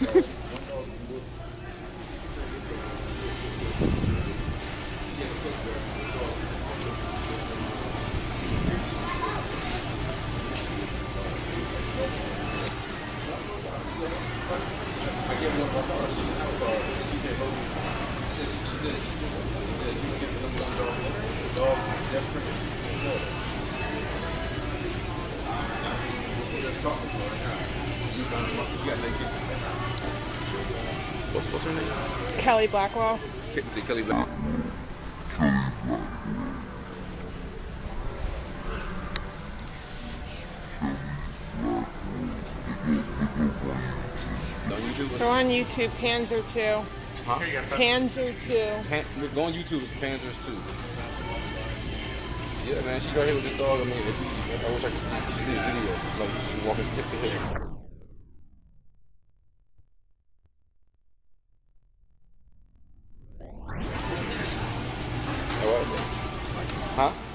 What's her name? Kelly Blackwell. Kelly Blackwell. So on YouTube, Panzer 2. Huh? Panzer 2. Go on YouTube, it's Panzers 2. Yeah, man, she got here with this dog. I mean, I wish I could see the video. Like, she's walking hip to hip. Huh?